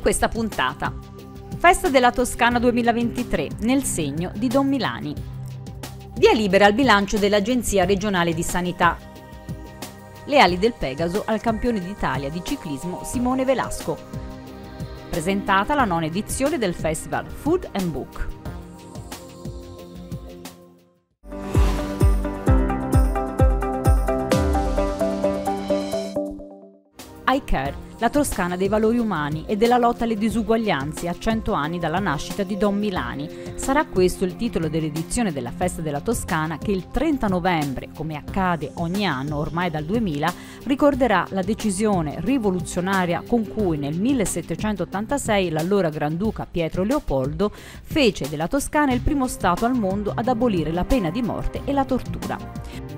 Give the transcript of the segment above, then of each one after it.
questa puntata. Festa della Toscana 2023, nel segno di Don Milani. Via libera al bilancio dell'Agenzia regionale di sanità. Le ali del Pegaso al campione d'Italia di ciclismo Simone Velasco. Presentata la 9ª edizione del Festival Food and Book. iCare, la Toscana dei valori umani e della lotta alle disuguaglianze a 100 anni dalla nascita di Don Milani. Sarà questo il titolo dell'edizione della Festa della Toscana che il 30 novembre, come accade ogni anno ormai dal 2000, ricorderà la decisione rivoluzionaria con cui nel 1786 l'allora Granduca Pietro Leopoldo fece della Toscana il primo stato al mondo ad abolire la pena di morte e la tortura.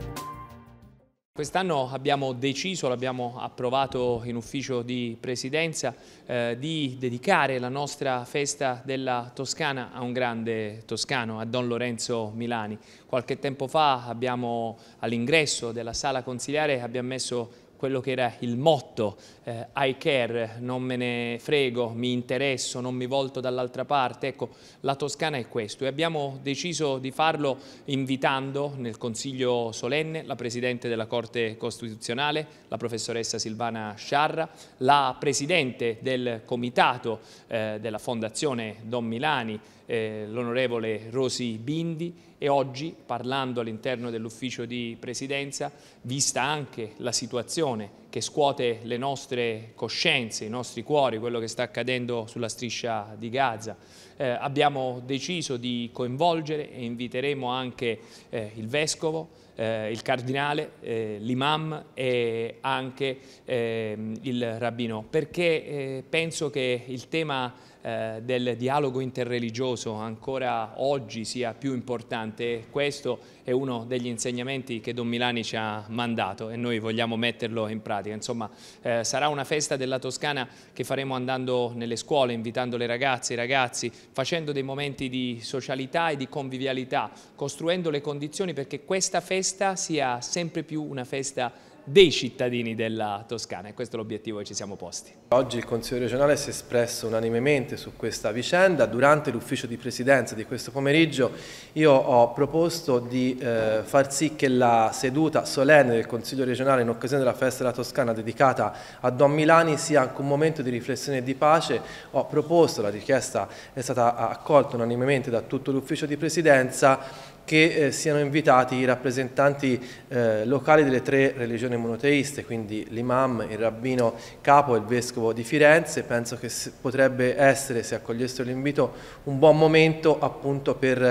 Quest'anno abbiamo deciso, l'abbiamo approvato in ufficio di presidenza, di dedicare la nostra festa della Toscana a un grande toscano, a Don Lorenzo Milani. Qualche tempo fa all'ingresso della sala consiliare abbiamo messo quello che era il motto, I care, non me ne frego, mi interesso, non mi volto dall'altra parte. Ecco, la Toscana è questo e abbiamo deciso di farlo invitando nel Consiglio solenne la Presidente della Corte Costituzionale, la professoressa Silvana Sciarra, la Presidente del Comitato della Fondazione Don Milani, l'onorevole Rosi Bindi, e oggi, parlando all'interno dell'ufficio di presidenza, vista anche la situazione che scuote le nostre coscienze, i nostri cuori, quello che sta accadendo sulla striscia di Gaza, abbiamo deciso di coinvolgere e inviteremo anche il Vescovo, il Cardinale, l'Imam e anche il Rabbino, perché penso che il tema del dialogo interreligioso ancora oggi sia più importante. Questo è uno degli insegnamenti che Don Milani ci ha mandato e noi vogliamo metterlo in pratica. Insomma, sarà una festa della Toscana che faremo andando nelle scuole, invitando le ragazze e i ragazzi, facendo dei momenti di socialità e di convivialità, costruendo le condizioni perché questa festa sia sempre più una festa dei cittadini della Toscana, e questo è l'obiettivo che ci siamo posti. Oggi il Consiglio regionale si è espresso unanimemente su questa vicenda. Durante l'ufficio di presidenza di questo pomeriggio io ho proposto di far sì che la seduta solenne del Consiglio regionale in occasione della festa della Toscana dedicata a Don Milani sia anche un momento di riflessione e di pace. Ho proposto, la richiesta è stata accolta unanimemente da tutto l'ufficio di presidenza, che siano invitati i rappresentanti locali delle 3 religioni monoteiste, quindi l'Imam, il Rabbino Capo e il Vescovo di Firenze. Penso che potrebbe essere, se accogliessero l'invito, un buon momento appunto per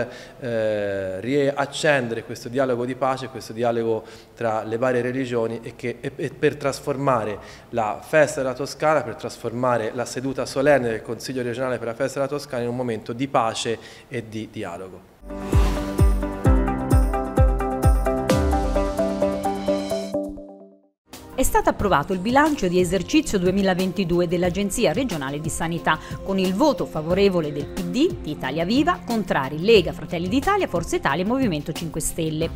riaccendere questo dialogo di pace, questo dialogo tra le varie religioni e per trasformare la festa della Toscana, per trasformare la seduta solenne del Consiglio regionale per la festa della Toscana in un momento di pace e di dialogo. È stato approvato il bilancio di esercizio 2022 dell'Agenzia regionale di sanità con il voto favorevole del PD, di Italia Viva, contrari Lega, Fratelli d'Italia, Forza Italia e Movimento 5 Stelle.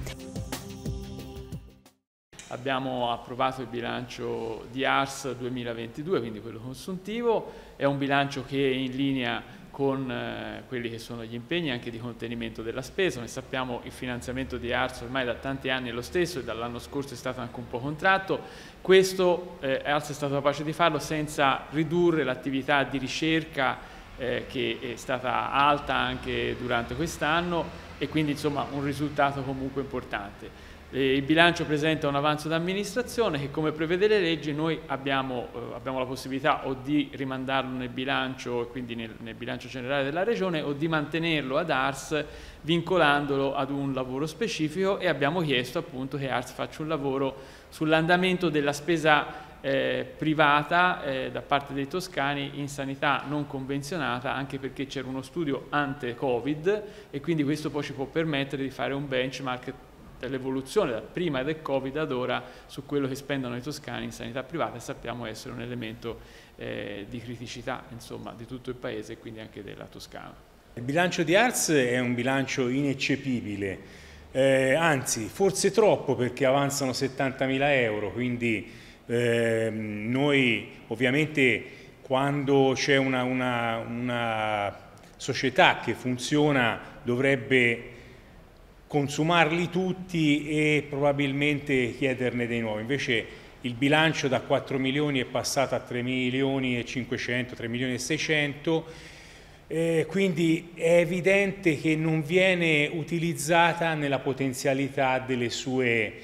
Abbiamo approvato il bilancio di ARS 2022, quindi quello consuntivo. È un bilancio che è in linea con quelli che sono gli impegni anche di contenimento della spesa. Noi sappiamo il finanziamento di ARS ormai da tanti anni è lo stesso e dall'anno scorso è stato anche un po' contratto. Questo ARS è stato capace di farlo senza ridurre l'attività di ricerca che è stata alta anche durante quest'anno e quindi insomma un risultato comunque importante. Il bilancio presenta un avanzo d'amministrazione che, come prevede le leggi, noi abbiamo la possibilità o di rimandarlo nel bilancio, quindi nel bilancio generale della Regione, o di mantenerlo ad ARS vincolandolo ad un lavoro specifico, e abbiamo chiesto appunto che ARS faccia un lavoro sull'andamento della spesa privata da parte dei toscani in sanità non convenzionata, anche perché c'era uno studio ante-Covid e quindi questo poi ci può permettere di fare un benchmark dell'evoluzione da prima del Covid ad ora su quello che spendono i toscani in sanità privata, e sappiamo essere un elemento di criticità insomma di tutto il paese e quindi anche della Toscana. Il bilancio di ARS è un bilancio ineccepibile, anzi forse troppo, perché avanzano 70.000 euro, quindi noi ovviamente quando c'è una società che funziona dovrebbe consumarli tutti e probabilmente chiederne dei nuovi. Invece il bilancio da 4 milioni è passato a 3 milioni e 500, 3 milioni e 600, quindi è evidente che non viene utilizzata nella potenzialità delle sue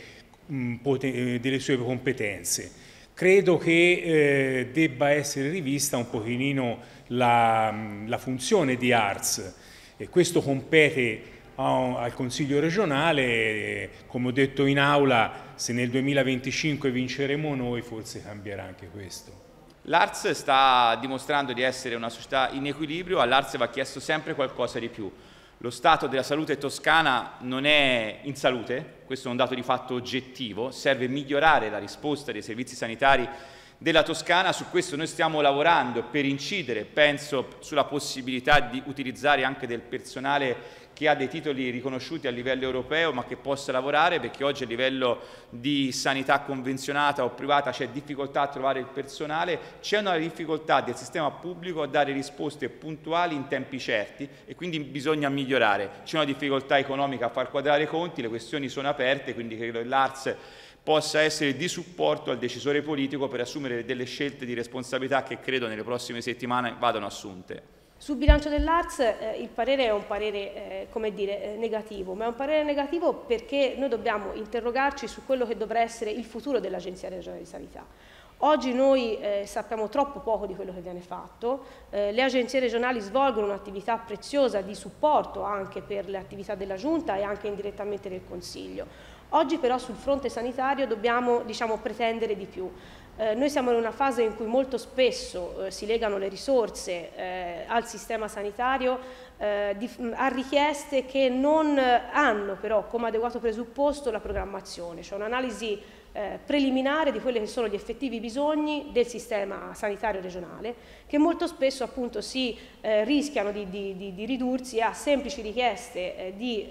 competenze. Credo che debba essere rivista un pochino la funzione di ARS, e questo compete al Consiglio regionale. Come ho detto in aula, se nel 2025 vinceremo noi, forse cambierà anche questo. L'ARS sta dimostrando di essere una società in equilibrio, all'ARS va chiesto sempre qualcosa di più. Lo stato della salute toscana non è in salute, questo è un dato di fatto oggettivo, serve migliorare la risposta dei servizi sanitari della Toscana. Su questo noi stiamo lavorando per incidere, penso, sulla possibilità di utilizzare anche del personale che ha dei titoli riconosciuti a livello europeo, ma che possa lavorare, perché oggi a livello di sanità convenzionata o privata c'è difficoltà a trovare il personale, c'è una difficoltà del sistema pubblico a dare risposte puntuali in tempi certi, e quindi bisogna migliorare. C'è una difficoltà economica a far quadrare i conti, le questioni sono aperte, quindi credo che l'ARS possa essere di supporto al decisore politico per assumere delle scelte di responsabilità che credo nelle prossime settimane vadano assunte. Sul bilancio dell'ARS il parere è un parere come dire, negativo, ma è un parere negativo perché noi dobbiamo interrogarci su quello che dovrà essere il futuro dell'Agenzia regionale di sanità. Oggi noi sappiamo troppo poco di quello che viene fatto, le agenzie regionali svolgono un'attività preziosa di supporto anche per le attività della Giunta e anche indirettamente del Consiglio. Oggi però sul fronte sanitario dobbiamo pretendere di più. Noi siamo in una fase in cui molto spesso si legano le risorse al sistema sanitario a richieste che non hanno però come adeguato presupposto la programmazione, cioè un'analisi preliminare di quelli che sono gli effettivi bisogni del sistema sanitario regionale, che molto spesso appunto si rischiano di ridursi a semplici richieste di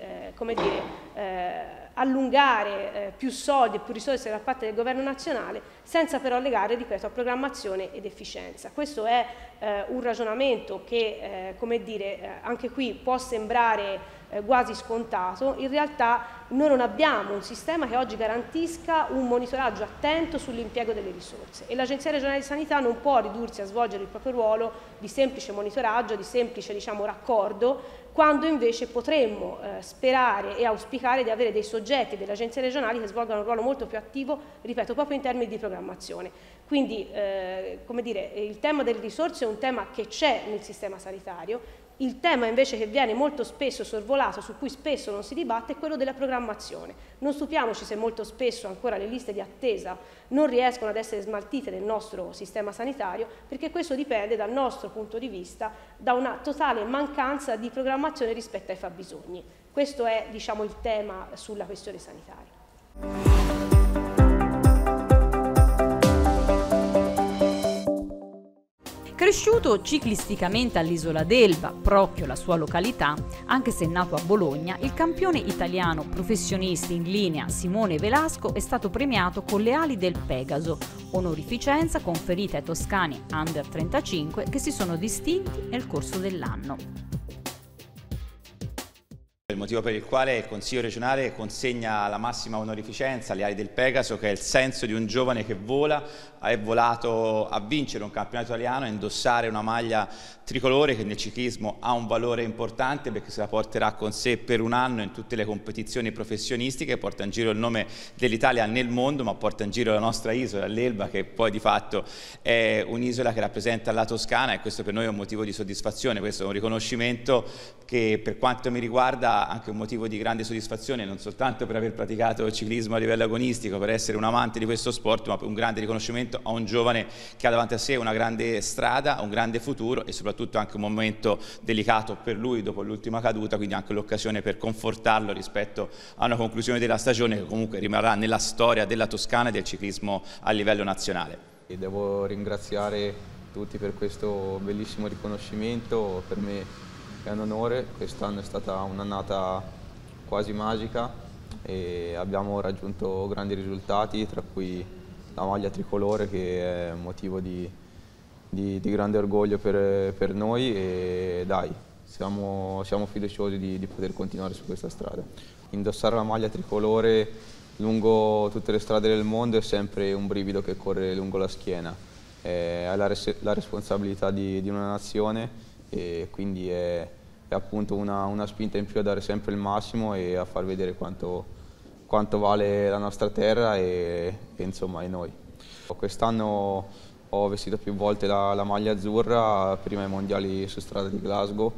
allungare più soldi e più risorse da parte del governo nazionale, senza però legare, ripeto, a programmazione ed efficienza. Questo è un ragionamento che, anche qui può sembrare quasi scontato. In realtà noi non abbiamo un sistema che oggi garantisca un monitoraggio attento sull'impiego delle risorse, e l'Agenzia regionale di sanità non può ridursi a svolgere il proprio ruolo di semplice monitoraggio, di semplice raccordo, quando invece potremmo sperare e auspicare di avere dei soggetti delle agenzie regionali che svolgano un ruolo molto più attivo, ripeto, proprio in termini di programmazione. Quindi, il tema delle risorse è un tema che c'è nel sistema sanitario. Il tema invece che viene molto spesso sorvolato, su cui spesso non si dibatte, è quello della programmazione. Non stupiamoci se molto spesso ancora le liste di attesa non riescono ad essere smaltite nel nostro sistema sanitario, perché questo dipende dal nostro punto di vista da una totale mancanza di programmazione rispetto ai fabbisogni. Questo è, il tema sulla questione sanitaria. Cresciuto ciclisticamente all'Isola d'Elba, proprio la sua località, anche se nato a Bologna, il campione italiano professionista in linea Simone Velasco è stato premiato con le ali del Pegaso, onorificenza conferita ai toscani under 35 che si sono distinti nel corso dell'anno. Il motivo per il quale il Consiglio regionale consegna la massima onorificenza alle ali del Pegaso, che è il senso di un giovane che vola, è volato a vincere un campionato italiano, a indossare una maglia tricolore che nel ciclismo ha un valore importante perché se la porterà con sé per un anno in tutte le competizioni professionistiche, porta in giro il nome dell'Italia nel mondo, ma porta in giro la nostra isola, l'Elba, che poi di fatto è un'isola che rappresenta la Toscana, e questo per noi è un motivo di soddisfazione. Questo è un riconoscimento che per quanto mi riguarda anche un motivo di grande soddisfazione, non soltanto per aver praticato ciclismo a livello agonistico, per essere un amante di questo sport, ma per un grande riconoscimento a un giovane che ha davanti a sé una grande strada, un grande futuro e soprattutto anche un momento delicato per lui dopo l'ultima caduta, quindi anche l'occasione per confortarlo rispetto a una conclusione della stagione che comunque rimarrà nella storia della Toscana e del ciclismo a livello nazionale. E devo ringraziare tutti per questo bellissimo riconoscimento, per me è un onore. Quest'anno è stata un'annata quasi magica e abbiamo raggiunto grandi risultati, tra cui la maglia tricolore, che è motivo di di grande orgoglio per noi e dai, siamo fiduciosi di poter continuare su questa strada. Indossare la maglia tricolore lungo tutte le strade del mondo è sempre un brivido che corre lungo la schiena. È la responsabilità di una nazione e quindi è appunto una spinta in più a dare sempre il massimo e a far vedere quanto vale la nostra terra e insomma e noi. Quest'anno ho vestito più volte la maglia azzurra, prima ai mondiali su strada di Glasgow,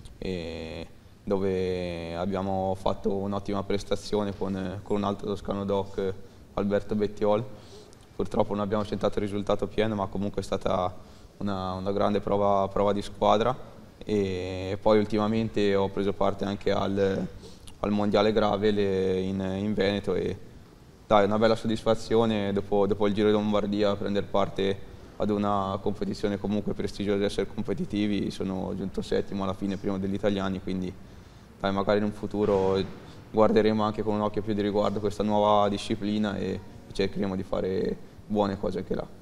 dove abbiamo fatto un'ottima prestazione con un altro toscano doc, Alberto Bettiol. Purtroppo non abbiamo centrato il risultato pieno, ma comunque è stata una grande prova di squadra. E poi ultimamente ho preso parte anche al mondiale gravel in Veneto e dai, una bella soddisfazione dopo il Giro di Lombardia prendere parte ad una competizione comunque prestigiosa di essere competitivi. Sono giunto settimo alla fine, primo degli italiani, quindi dai, magari in un futuro guarderemo anche con un occhio più di riguardo questa nuova disciplina e cercheremo di fare buone cose anche là.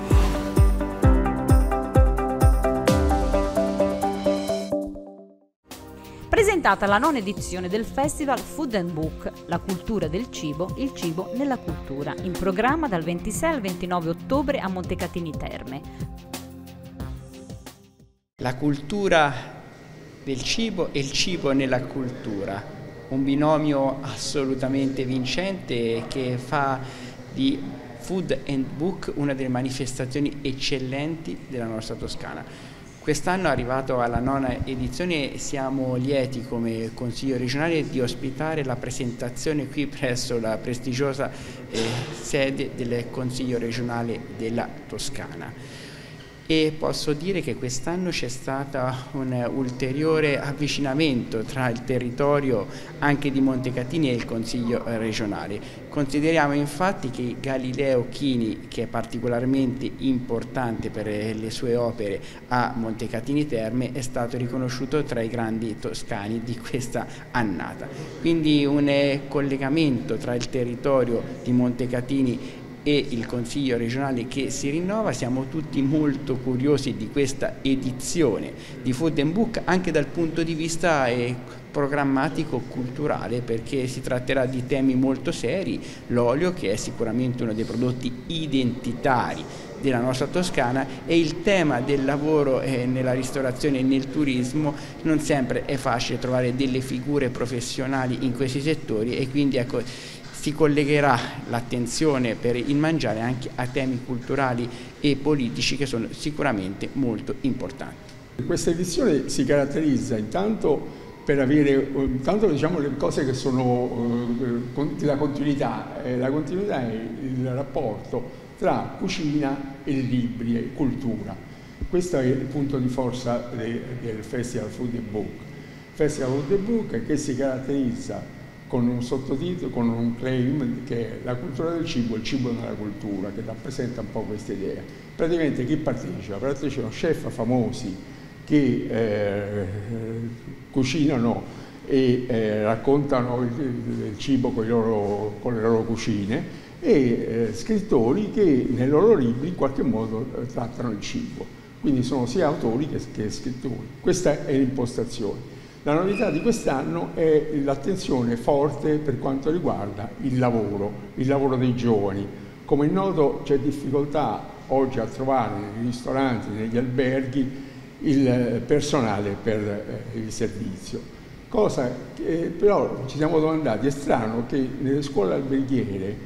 Presentata la 9ª edizione del Festival Food and Book, la cultura del cibo, il cibo nella cultura, in programma dal 26 al 29 ottobre a Montecatini Terme. La cultura del cibo e il cibo nella cultura, un binomio assolutamente vincente che fa di Food and Book una delle manifestazioni eccellenti della nostra Toscana. Quest'anno, arrivato alla 9ª edizione, siamo lieti come Consiglio regionale di ospitare la presentazione qui presso la prestigiosa sede del Consiglio regionale della Toscana. E posso dire che quest'anno c'è stato un ulteriore avvicinamento tra il territorio anche di Montecatini e il Consiglio regionale. Consideriamo infatti che Galileo Chini, che è particolarmente importante per le sue opere a Montecatini Terme, è stato riconosciuto tra i grandi toscani di questa annata. Quindi un collegamento tra il territorio di Montecatini e il Consiglio regionale che si rinnova. Siamo tutti molto curiosi di questa edizione di Food and Book anche dal punto di vista programmatico culturale, perché si tratterà di temi molto seri. L'olio, che è sicuramente uno dei prodotti identitari della nostra Toscana, e il tema del lavoro nella ristorazione e nel turismo. Non sempre è facile trovare delle figure professionali in questi settori e quindi ecco, si collegherà l'attenzione per il mangiare anche a temi culturali e politici che sono sicuramente molto importanti. Questa edizione si caratterizza intanto per avere diciamo, le cose che sono la continuità. La continuità è il rapporto tra cucina e libri e cultura. Questo è il punto di forza del Festival Food and Book. Festival Food and Book che si caratterizza con un sottotitolo, con un claim che è la cultura del cibo, il cibo nella cultura, che rappresenta un po' questa idea. Praticamente chi partecipa? Partecipano chef famosi che cucinano e raccontano il cibo con le loro cucine e scrittori che nei loro libri in qualche modo trattano il cibo. Quindi sono sia autori che scrittori. Questa è l'impostazione. La novità di quest'anno è l'attenzione forte per quanto riguarda il lavoro dei giovani. Come è noto c'è difficoltà oggi a trovare nei ristoranti, negli alberghi, il personale per il servizio. Cosa che però ci siamo domandati, è strano che nelle scuole alberghiere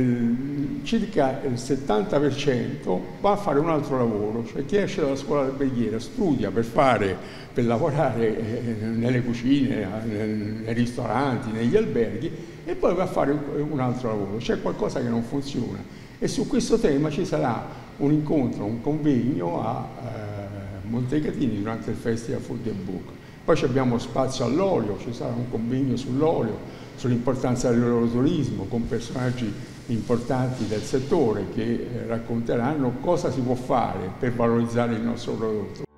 circa il 70% va a fare un altro lavoro, cioè chi esce dalla scuola alberghiera studia per lavorare nelle cucine, nei ristoranti, negli alberghi e poi va a fare un altro lavoro. C'è qualcosa che non funziona e su questo tema ci sarà un incontro, un convegno a Montecatini durante il Festival Food and Book. Poi abbiamo spazio all'olio, ci sarà un convegno sull'olio, sull'importanza dell'oloturismo con personaggi importanti del settore che racconteranno cosa si può fare per valorizzare il nostro prodotto.